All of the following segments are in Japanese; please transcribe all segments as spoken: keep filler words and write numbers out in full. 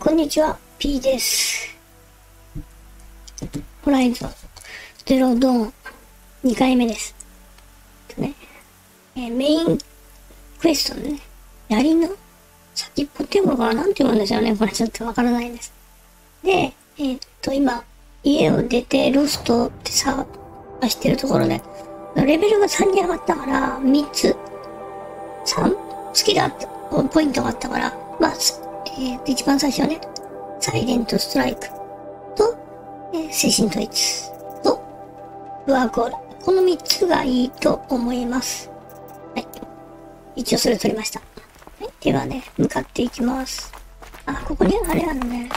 こんにちは、P です。ホライゾンゼロドーンにかいめです。ねえー、メインクエストのね、槍の先っぽっていうのかな、なんて言うんですよね。これちょっとわからないです。で、えー、っと、今、家を出てロストって探してるところで、レベルがさんに上がったから、みっつ、さん、好きだってポイントがあったから、まあ、えー、一番最初はね、サイレントストライクと、えー、精神統一と、ルアーゴール。このみっつがいいと思います。はい。一応それを取りました。はい。ではね、向かっていきます。あ、ここにあれあるね。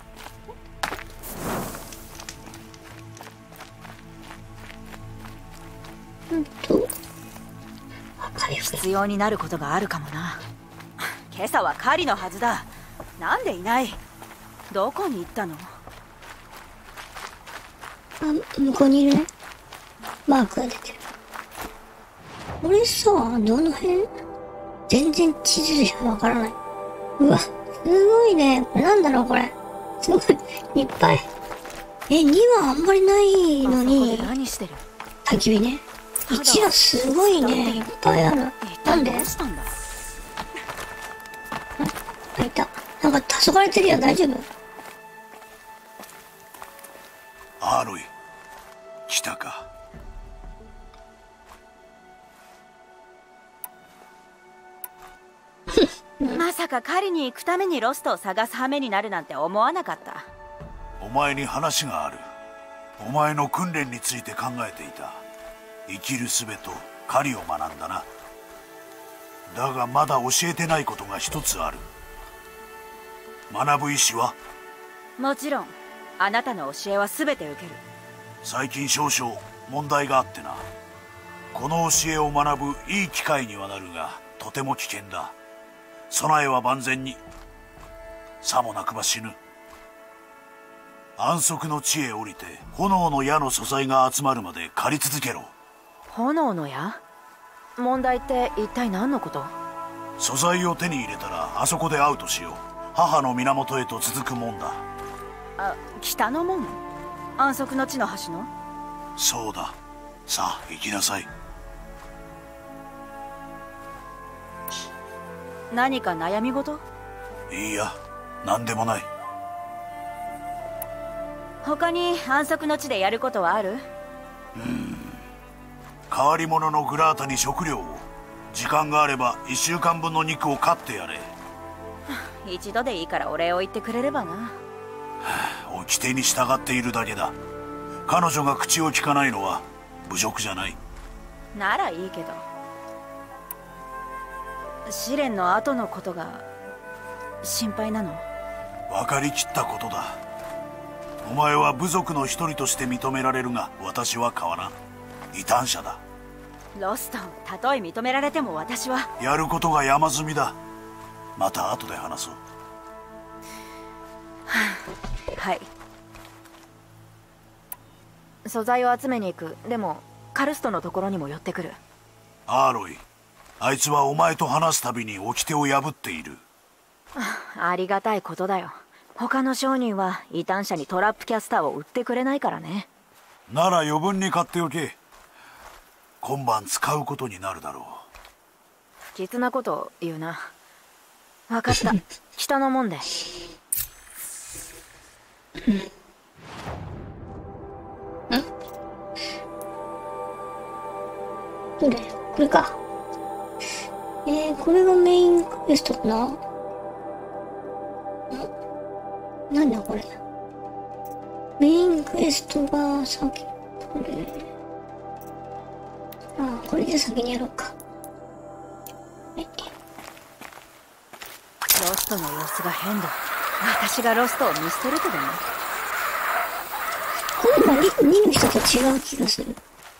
うんと、 必要になることがあるかもな。今朝は狩りのはずだ。なんでいない？どこに行ったの？ あ、向こうにいるね。マークが出てる。これさ、どの辺？全然地図じゃわからない。うわ、すごいね。これなんだろうこれ。すごい、いっぱい。え、にはあんまりないのに。 何してる？ 焚き火ね。いちはすごいね。いっぱいある。なんで？あ、いた。なんか黄昏れてるよ。大丈夫？ アーロイ、来たか。 まさか狩りに行くためにロストを探す羽目になるなんて思わなかった。 お前に話がある。お前の訓練について考えていた。生きる術と狩りを学んだな。だがまだ教えてないことが一つある。学ぶ意思は？ もちろん。あなたの教えは全て受ける。 最近少々問題があってな。この教えを学ぶいい機会にはなるが、とても危険だ。備えは万全に。さもなくば死ぬ。安息の地へ降りて炎の矢の素材が集まるまで狩り続けろ。 炎の矢？問題って一体何のこと？ 素材を手に入れたらあそこで会うとしよう。母の源へと続くもんだ。 あ、北の門？安息の地の橋の？ そうだ。さあ行きなさい。 何か悩み事？ いいや、何でもない。 他に安息の地でやることはある？ うーん。変わり者のグラータに食料を。時間があれば一週間分の肉を飼ってやれ。 一度でいいからお礼を言ってくれればな。 掟に従っているだけだ。彼女が口を聞かないのは侮辱じゃない。 ならいいけど。試練の後のことが心配なの？ 分かりきったことだ。お前は部族の一人として認められるが、私は変わらん。異端者だ。 ロストン、たとえ認められても私は。 やることが山積みだ。また後で話そう。 はい。素材を集めに行く。でもカルストのところにも寄ってくる。 アーロイ、あいつはお前と話すたびに掟を破っている。 ありがたいことだよ。他の商人は異端者にトラップキャスターを売ってくれないからね。 なら余分に買っておけ。今晩使うことになるだろう。 不吉なこと言うな。分かった。北の門で。 どれ？これか。えー、これがメインクエストかな？ん？なんだこれ。メインクエストが先、これ。ああ、これで先にやろうか。はい。 ロストの様子が変だ。私がロストを見捨てるとでも？ これがにの人と違う気がする。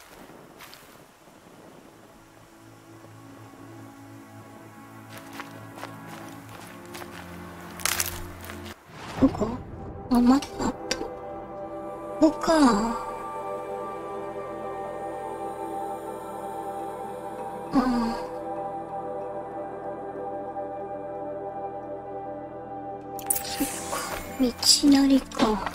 どこ？あ、マップ。ここか。ああ。そっか。 道なりか。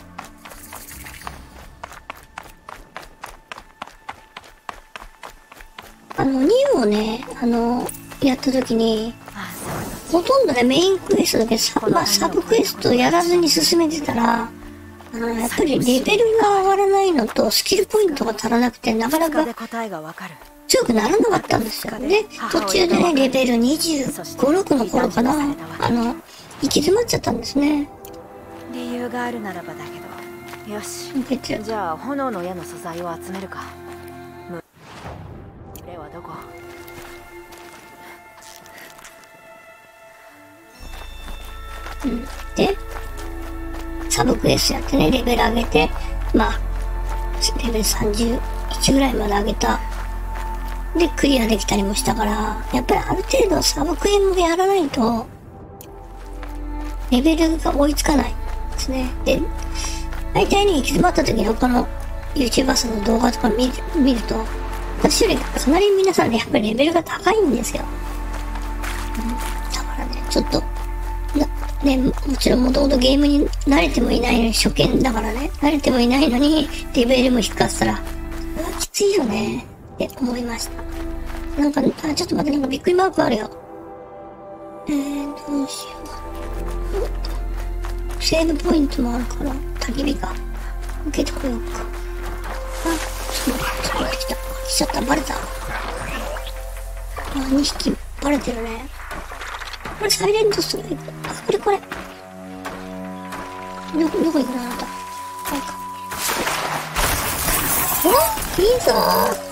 あの、ニューをね、あの、やった時に、ほとんどね、メインクエストだけサ、まあ、サブクエストやらずに進めてたら、あの、やっぱりレベルが上がらないのと、スキルポイントが足らなくて、なかなか強くならなかったんですよ。で、途中でね、レベルにじゅうご、ろくの頃かな、あの、行き詰まっちゃったんですね。 理由があるならばだけど。よし。じゃあ、炎の矢の素材を集めるか。レはどこ？ うん。で、サブクエストやってね、レベル上げて、まあ、レベルさんじゅういちぐらいまで上げた。で、クリアできたりもしたから、やっぱりある程度サブクエもやらないと、レベルが追いつかないですね。で、大体に行き詰まった時に他の YouTubers の動画とか見る、見ると、私よりかなり皆さんね、やっぱりレベルが高いんですよ。うん、だからね、ちょっと、ね、もちろんもともとゲームに慣れてもいないのに、初見だからね、慣れてもいないのに、レベルも低かったら、それはきついよね、って思いました。なんか、あ、ちょっと待って、なんかびっくりマークあるよ。えー、どうしよう。セーブポイントもあるから、焚き火か。受けてこようか。あ、ちょっと待って、ちょっと待ってきた。来ちゃった、バレた。あ、にひき、バレてるね。これサイレントストライク。あ、これこれ。どこ、どこ行くのあなた。これか。お、いいぞ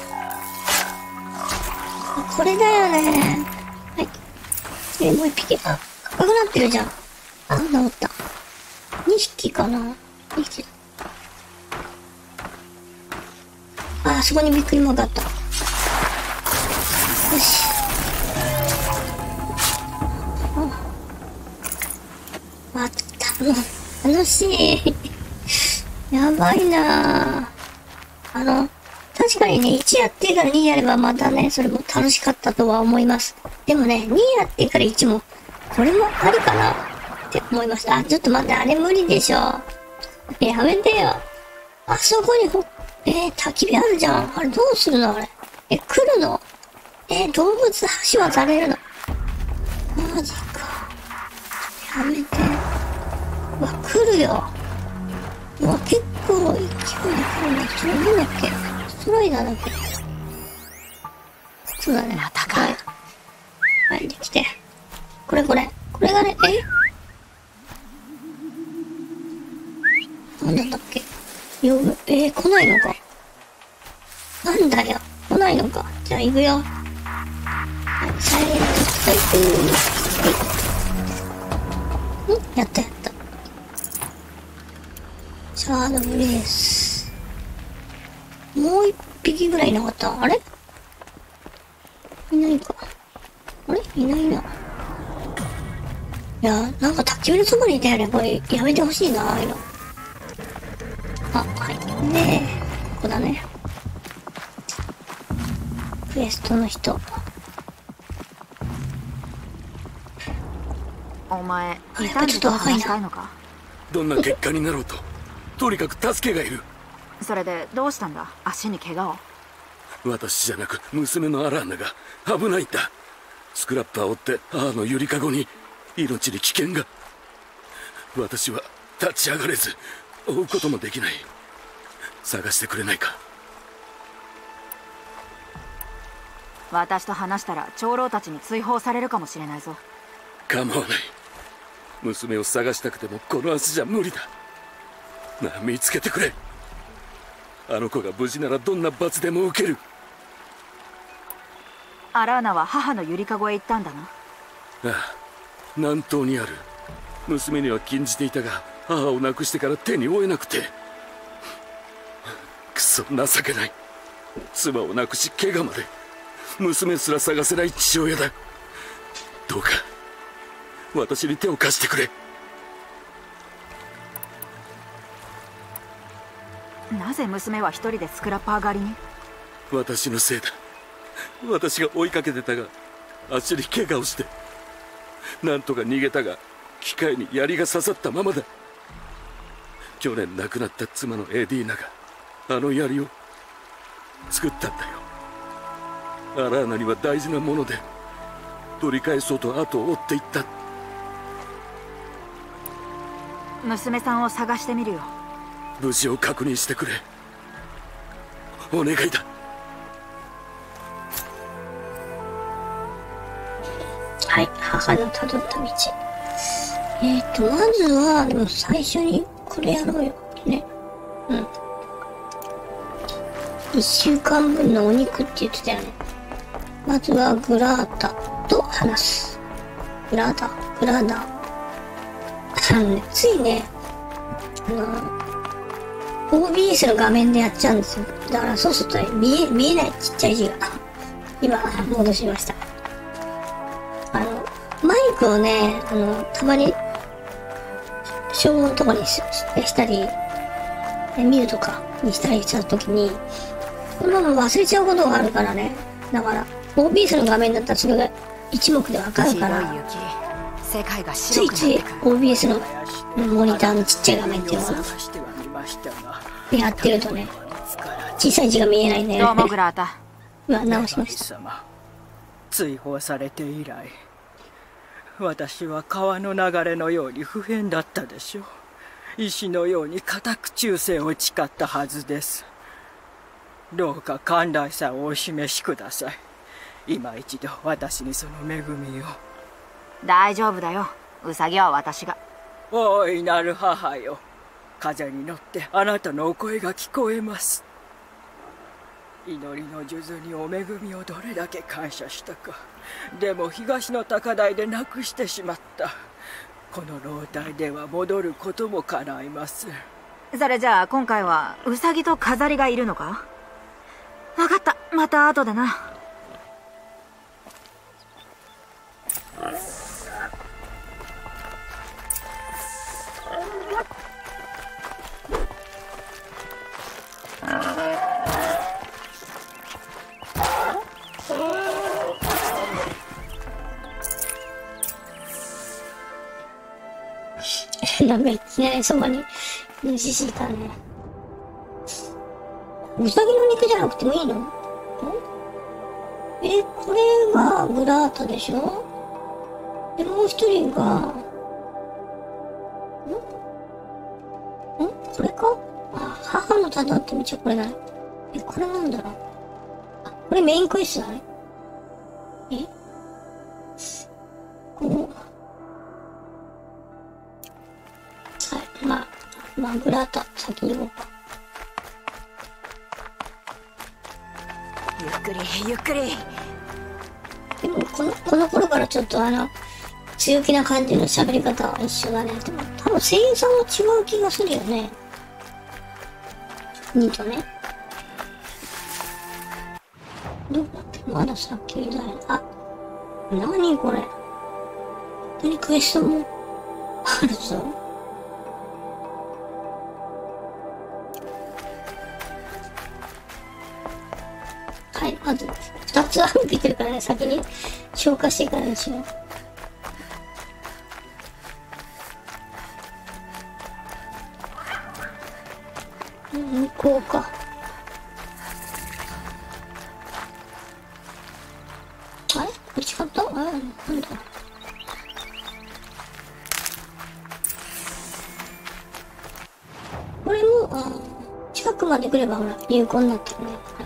ー。これだよね。はい。え、もう一匹。あ、赤くなってるじゃん。あ、治った。にひきかな ?に 匹。あ、そこにびっくりマークあった。よし。あ、た、楽しい。やばいなぁ。あの、確かにね、いちやってからにやればまたね、それも楽しかったとは思います。でもね、にやってからいちも、これもありかなって思いました。あ、ちょっと待って、あれ無理でしょ。やめてよ。あそこにほ、えー、焚き火あるじゃん。あれどうするのあれ。え、来るのえー、動物橋渡れるのマジか。やめて。うわ、来るよ。うわ、結構勢いで来るね。それなんだっけストライダーだっけそうだね。 またか。 はい。はい、できて。これこれ。これがね、えなんだったっけ呼ぶ。えー、来ないのか。なんだよ。来ないのか。じゃあ行くよ。はい、サイレントストライク。はい。んやったやった。シャードブレース。もう一匹ぐらいいなかった。あれいないか。あれいないな。いや、なんか焚き火のそばにいたよね。これ、やめてほしいな、ああいうの。あ、はい。で、ここだね。クエストの人。 お前、 やっぱちょっと若いな。 どんな結果になろうと、とにかく助けがいる。 それでどうしたんだ？足に怪我を？ 私じゃなく娘のアラーナが危ないんだ。スクラッパーを追って母のゆりかごに命に危険が。私は立ち上がれず追うこともできない。探してくれないか？ 私と話したら長老たちに追放されるかもしれないぞ。 構わない。娘を探したくてもこの明日じゃ無理だ。なあ、見つけてくれ。あの子が無事ならどんな罰でも受ける。 アラーナは母のゆりかごへ行ったんだな。 ああ、南東にある。娘には禁じていたが、母を亡くしてから手に負えなくて。くそ情けない。妻を亡くし怪我まで。娘すら探せない父親だ。どうか私に手を貸してくれ。 なぜ娘は一人でスクラッパー狩りに？ 私のせいだ。私が追いかけてたが足に怪我をして、なんとか逃げたが機械に槍が刺さったままだ。 去年亡くなった妻のエディーナがあの槍を作ったんだよ。アラーナには大事なもので、取り返そうと後を追っていった。 娘さんを探してみるよ。 無事を確認してくれ。お願いだ。 はい、母のたどった道。えっ、ー、と、まずは、でも最初にこれやろうよ。ね。うん。一週間分のお肉って言ってたよね。まずはグラータと話す。グラータ、グラーダー。あのね、ついね、あの、オービーエス の画面でやっちゃうんですよ。だからそうすると見え、見えないちっちゃい字が。今、戻しました。あの、マイクをね、あの、たまに、消音とかに し, したり、見るとかにしたりしたときに、このまま忘れちゃうことがあるからね。だから、オービーエス の画面だったらそれが一目でわかるから、 世界がついつい オービーエス のモニターのちっちゃい画面っていうのかな。でやってるとね、小さい字が見えないね。 どうもグラータ。 今直しました。 追放されて以来、私は川の流れのように不変だったでしょう。石のように固く忠誠を誓ったはずです。どうか寛大さをお示しください。今一度私にその恵みを。 大丈夫だよ。ウサギは私が。 大いなる母よ、風に乗ってあなたのお声が聞こえます。祈りの数珠にお恵みをどれだけ感謝したか。でも東の高台でなくしてしまった。この老体では戻ることも叶います。 それじゃあ今回はウサギと飾りがいるのか。分かった、また後でな。 なんかいきなりそばに主敷いたね。ウサギの肉じゃなくてもいいの？え、これがグラータでしょ？で、もう一人が、ん？ん？これか？あ、母のたどって道はこれだね。え、これなんだろう？あ、これメインクエストだね。え？こう。はい、まあ、まあ、グラータ、先に行こうか。 ゆっくり、ゆっくり。 でも、この、この頃からちょっとあの、強気な感じの喋り方は一緒だね。でも、多分声優さんも違う気がするよね。にとね。どこだっけ？まださっきみたいな。あ、なにこれ。リクエストもあるぞ。はい、まずふたつ歩いてるからね、先に消化してからにしよう。向こうか。あれ見つかった？あれなんだ。これも、あ、近くまで来ればほら有効になってるね。はい。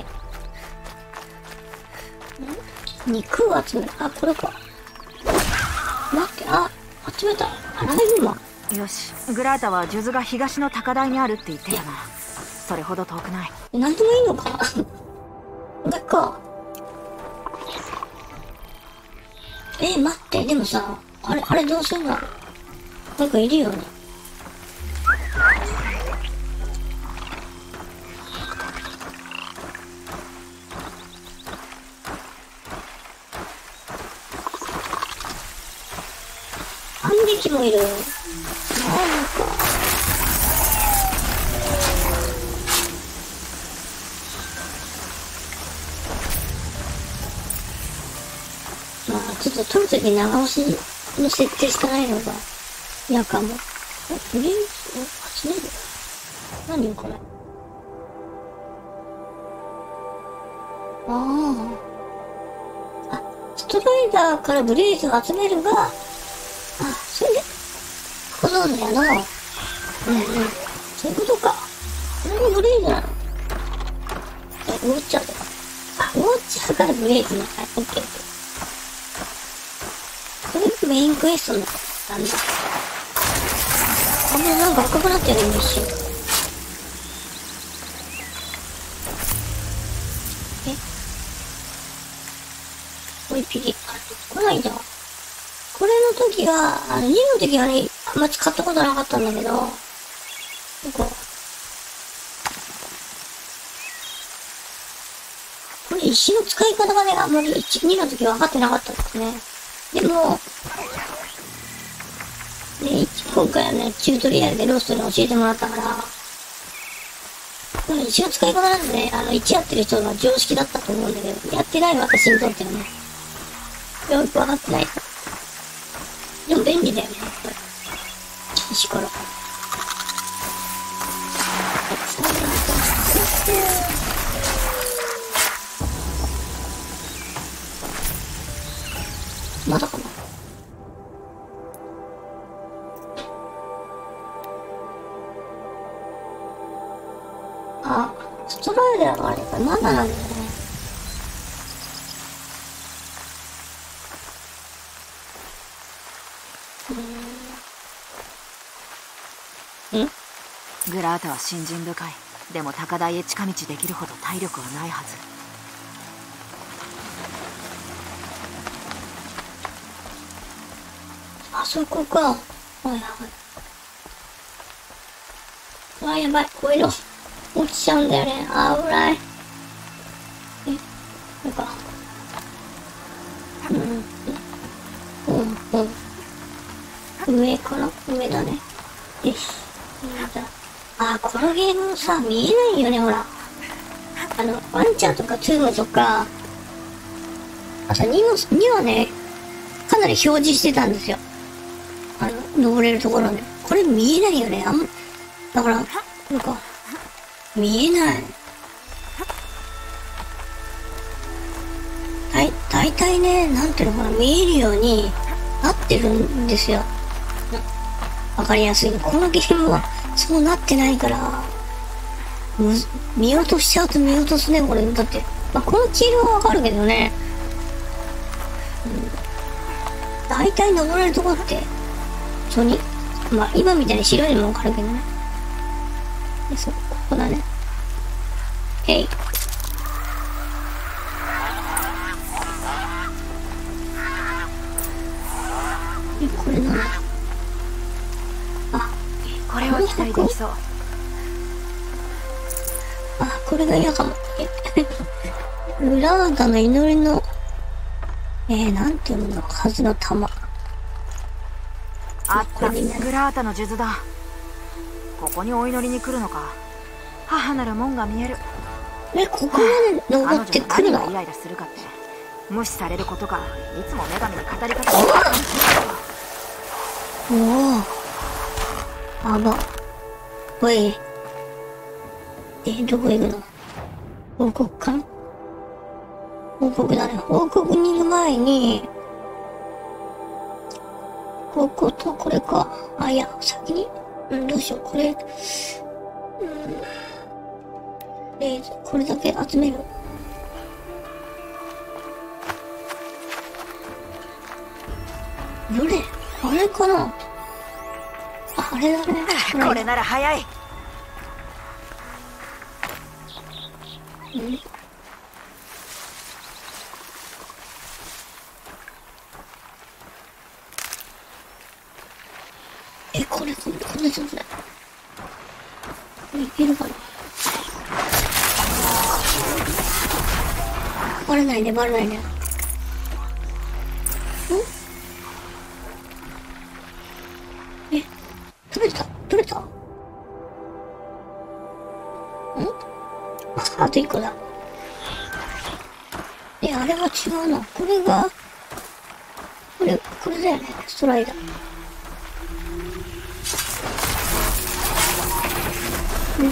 肉を集める。あ、これか。待って、あ、集めた。アライグマ。 よし、グラータは数珠が東の高台にあるって言ってたな。それほど遠くない。 何でもいいのかな。これか。え、待って、でもさ、あれ、あれどうすんの？なんかいるよね。反撃もいる。なんか。まあ、ちょっと撮るとき長押しの設定してないのが嫌かも。とりあえず、集める。 何よこれ。ああ。あ、ストライダーからブレイズを集めるが、あ、それで、こうなんだよな。うんうん。そういうことか。これがブレイズなの。え、ウォッチャーとか。あ、ウォッチャーからブレイズね。はい、オッケーオッケー。これがメインクエストなんだ。あんまなんか赤くなってるね、一瞬。えこれピリ、あ、来ないじゃん。これの時は、あの、にの時はね、あんま使ったことなかったんだけど、ここ。これ石の使い方がね、あんまりいち、にの時は分かってなかったですね。でも、ね、今回はね、チュートリアルでロストに教えてもらったから、この石の使い方なんでね、あの、いちやってる人が常識だったと思うんだけど、やってない私にとってはね、よく分かってない。でも便利だよね、これ。石ころ。まだかな。あ、ストライダーがあればまだなんだよね。ん？ グラータは信心深い。でも高台へ近道できるほど体力はないはず。 あそこか。はいはい。あ、やばい。こういうの落ちちゃうんだよね。あ、危ない。え、これか。うん。うんうん。上かな？上だね。よし。上だ。あ、このゲームさ、見えないよね、ほら。あの、ワンチャーとかツームとか、あとにも、にはね、かなり表示してたんですよ。あの、登れるところね。これ見えないよね。あんま、だから、なんか、見えない。だい、だいたいね、なんていうのかな、見えるようになってるんですよ。わかりやすい。このゲームはそうなってないから、む見落としちゃうと見落とすね、これ。だって、まあ、この黄色はわかるけどね。うん、だいたい登れるところって、そに、まあ、今みたいに白いのもわかるけどね。で、そう、ここだね。へい。え、これなの？あ、 これは期待できそう。 あ、これが嫌かも。え、ウラーダの祈りの、えー、なんていうの、はずの玉。 あった、グラータの数珠だ。ここにお祈りに来るのか。母なる門が見える。 え、ここまで登ってくるの？ 彼女が何がイライラするかって、無視されることがいつも女神に語りかけておお、あば。おい。え、どこ行くの？報告かな？報告だね。報告に行く前に、こことこれか。あ、いや、先に、うん、どうしよう、これ、うん、えー、これだけ集める。どれ？あれかな？あ、あれだね。 これなら早い。 うん。え、これ、これ、これ上手だ。これいけるかな？バレないね、バレないね。ん？え、取れた？取れた？ん？あと一個だ。え、あれは違うな。これが、これ、これだよね、ストライダー。で、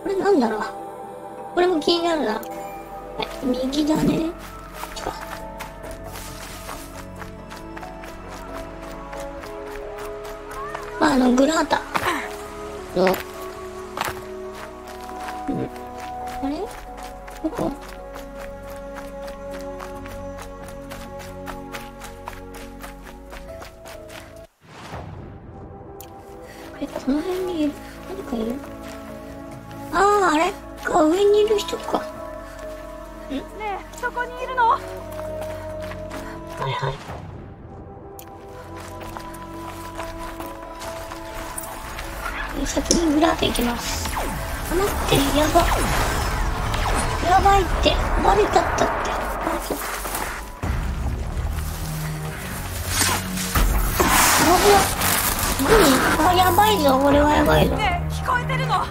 これなんだろう。これも気になるな。はい、右だね。まあ、あの、グラータの、うん、あれどこ？え、この辺にいる？何かいる？ああ、あれか、上にいる人か。ん？ねえ、そこにいるの？ はいはい。先にグラーテ行きます。あ、待って、やば。やばいって、バレちゃったって。あ、そう。何？あ、やばいぞ、俺はやばいぞ。 ねえ、聞こえてるの？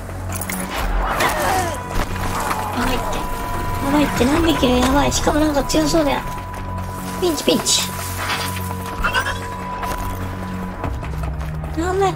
やばいって。やばいって、何匹いる？やばい。しかもなんか強そうだよ。ピンチピンチ。やばいって。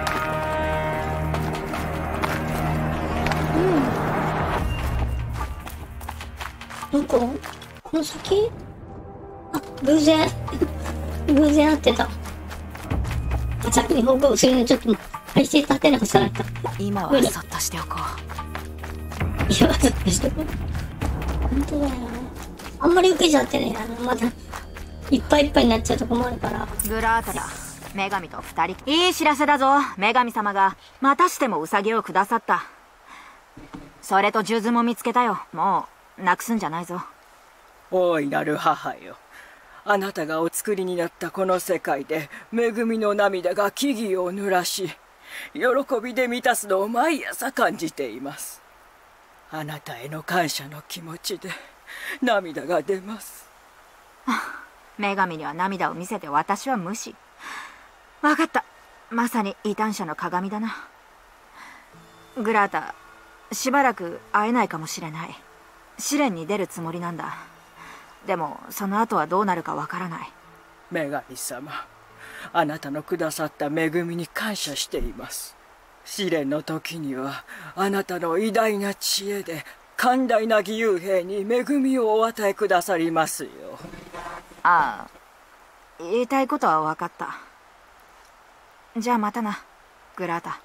どこ？この先？あ、偶然。偶然会ってた。先に報告するのちょっと配信立てなくされた。 今はそっとしておこう。今はそっとしておこう。本当だよ。あんまり受けちゃってね、あの、まだ、いっぱいいっぱいになっちゃうとこもあるから。 グラータだ。女神と二人。いい知らせだぞ。女神様が、またしてもウサギをくださった。それと数珠も見つけたよ。もう、なくすんじゃないぞ。 大いなる母よ。あなたがお作りになったこの世界で恵みの涙が木々を濡らし喜びで満たすのを毎朝感じています。あなたへの感謝の気持ちで涙が出ます。 女神には涙を見せて私は無視。分かった。まさに異端者の鏡だな。グラータ、しばらく会えないかもしれない。試練に出るつもりなんだ。でもその後はどうなるかわからない。 女神様、あなたのくださった恵みに感謝しています。試練の時にはあなたの偉大な知恵で寛大な義勇兵に恵みをお与えくださりますよ。 ああ、言いたいことは分かった。じゃあまたな、グラータ。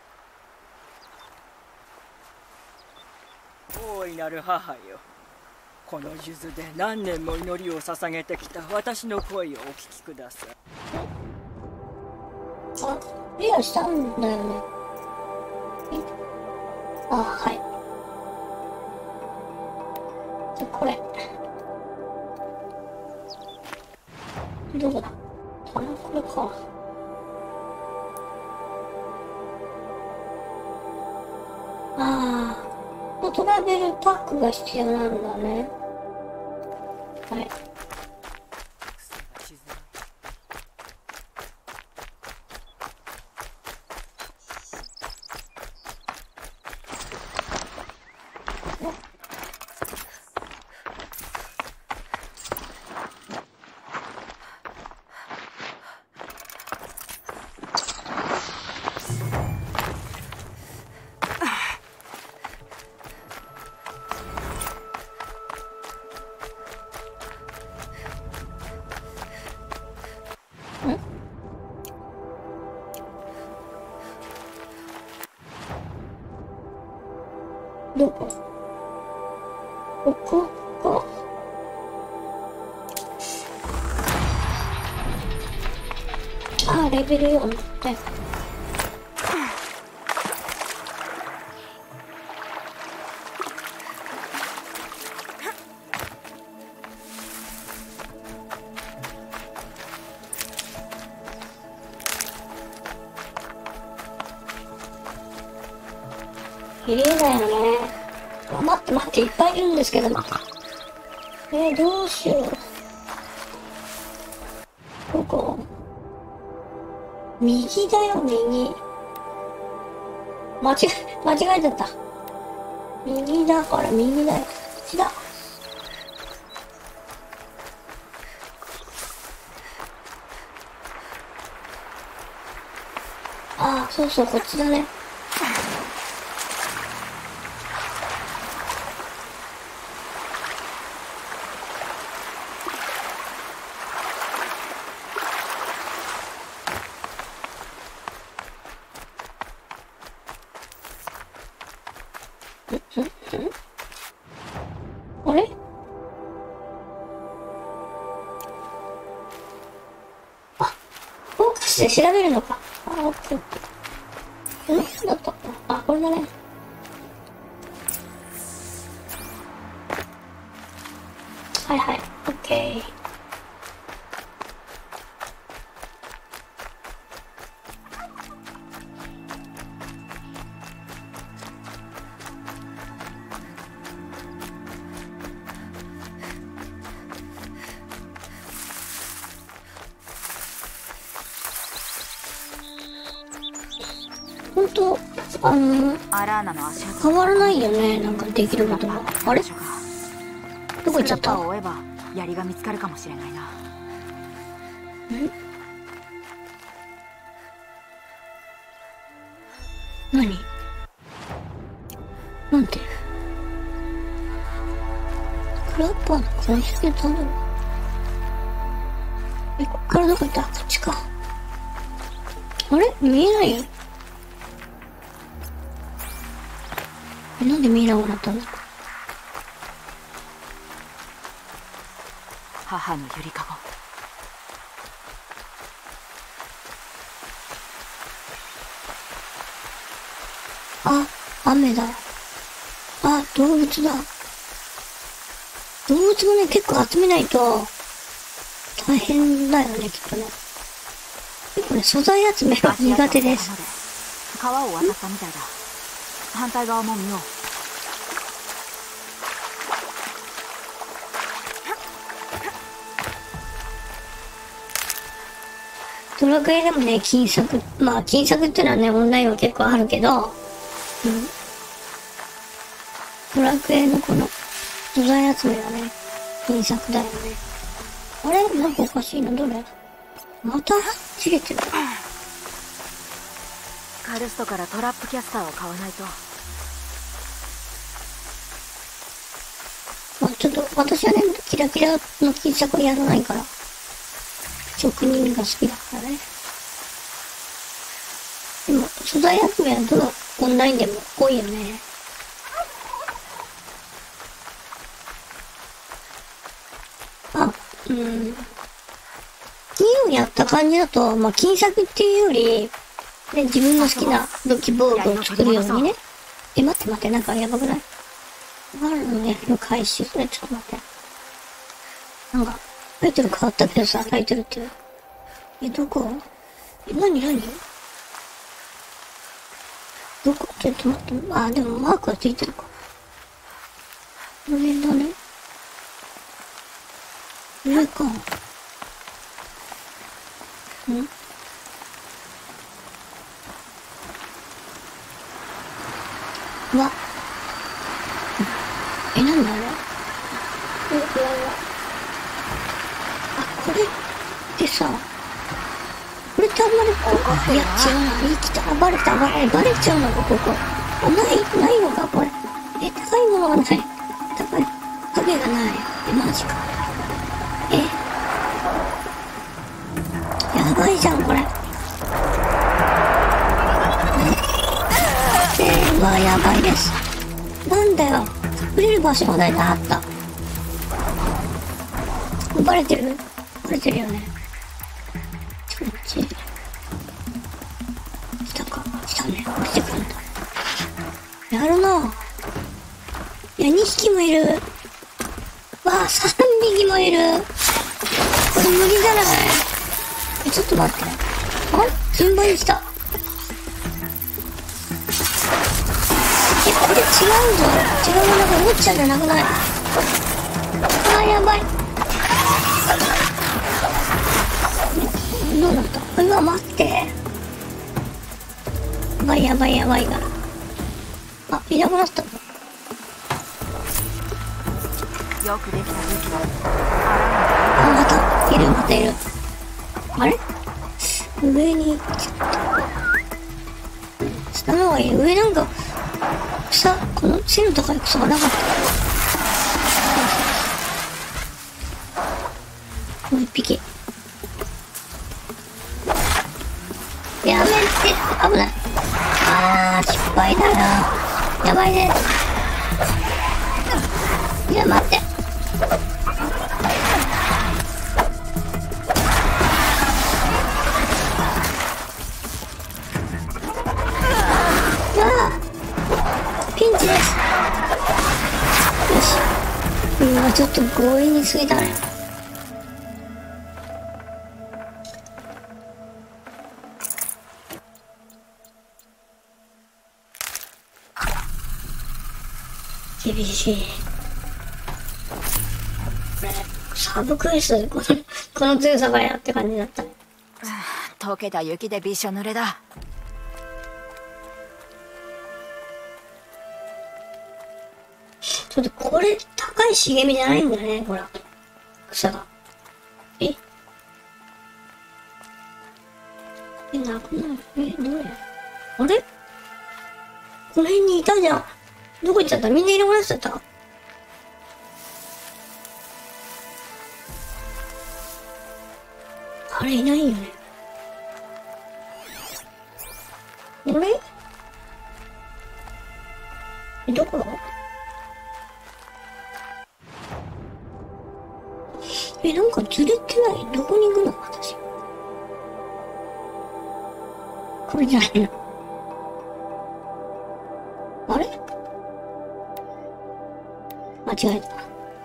大いなる母よ、この数珠で何年も祈りを捧げてきた私の声をお聞きください。 あ、クリアしたんだよね。あ、はい。じゃ、これ。どこだ？あれ、これか。ああ、トラベルパックが必要なんだね。はい。どこ？ここか。あ、レベルよんって。綺麗だよね。待って待って、いっぱいいるんですけど、また。えー、どうしよう。ここ。右だよ、右。間違え、間違えちゃった。右だから右だよ。こっちだ。ああ、そうそう、こっちだね。 あれ？あ、フォーカスで調べるのか。あ、オッケーオッケー。え、だった。あ、これだね。はいはい、オッケー。ほんと、あのー、変わらないよね、なんかできることが。あれ？どこ行っちゃった？ん？何？なんて？クラッパーの痕跡をたどる。え、こっからどこ行った？こっちか。あれ？見えないよ。なんで見えなくなったんだろう。 母のゆりかご。 あ、雨だ。あ、動物だ。動物もね、結構集めないと大変だよね、きっとね。結構ね、素材集めが苦手です。 川を渡ったみたいだ。反対側も見よう。 ドラクエでもね、金策、まあ金策っていうのはね、オンラインは結構あるけど、うん、ドラクエのこの素材集めはね、金策だよね。あれ？なんかおかしいの？どれ？また切れてる。 カルストからトラップキャスターを買わないと。 まあちょっと私はね、キラキラの金策やらないから。職人が好きだからね。でも、素材集めはどのオンラインでも多いよね。あ、うん。にをやった感じだと、まあ、金策っていうより、ね、自分の好きな武器防具を作るようにね。え、待って待って、なんかやばくない？ワールドのやりの回収。それちょっと待って。なんか、タイトル変わったけどさ、タイトルっていう。え、どこ？え、なになに？どこ？ちょっと待って。あ、でもマークがついてるか。上だね。上か。ん？うわ。え、なんだあれ？え、うわうわ。これってさ、これってあんまりこう、いや違うな、生きた、バレた、バレ、バレちゃうのか、ここ。ない、ないのか、これ。え、高いものがない。高い、影がない。え、マジか。え、やばいじゃん、これ。えー、まあ、やばいです。なんだよ、隠れる場所がないな、あった。バレてる？バレてるよね。こっち。来たか。来たね。降りてくるんだ。やるな。いや、にひきもいる。わあ、さんびきもいる。これ無理じゃない？え、ちょっと待って。あれ？順番に来た。え、これ違うぞ。違う、なんか思っちゃうんじゃなくない？あー、やばい。どうなった？うわ、待って。やばいやばいやばいから。あ、いなくなった。 よくできた武器だ。 あ、また、いる、またいる。あれ？上に行っちゃった。下の方がいい。上なんか、草、この背の高い草がなかった。もう一匹。やめて、危ない。あー、失敗だよ。やばいね。 や、待って。ピンチです。よし。今ちょっと強引に過ぎたね。厳しい。これサブクエストでこのこの強さがやって感じだった。 溶けた雪でびしょ濡れだ。 ちょっとこれ高い茂みじゃないんだね、ほら。草が。ええ、なくなる。え、どれあれこの辺にいたじゃん。どこ行っちゃった？みんないなくなっちゃった？あれいないよね。あれえ、どこ？え、なんかずれてない？どこに行くの私。これじゃないの。あれ？間違えた。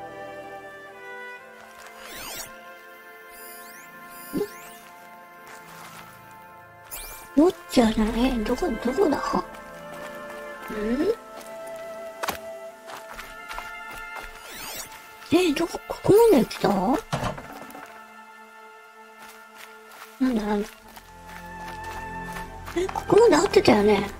どっちじゃない？どこ、どこだ？ん？え、どこ、ここまで来た？なんだなんだ。え、ここまで合ってたよね。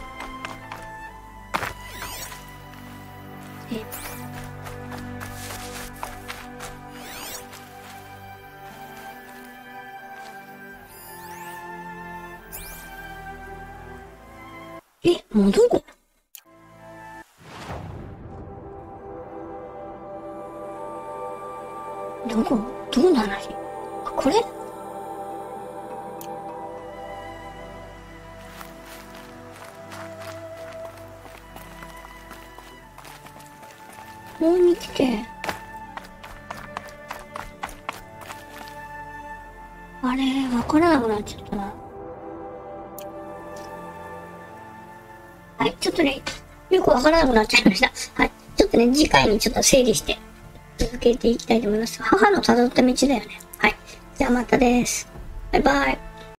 え、え、戻る？どこ？どうなの？これ？ここに来て。あれ、わからなくなっちゃったな。はい、ちょっとね、よくわからなくなっちゃいました。はい、ちょっとね、次回にちょっと整理して。続けていきたいと思います。母の辿った道だよね。はい。じゃあまたです。バイバイ。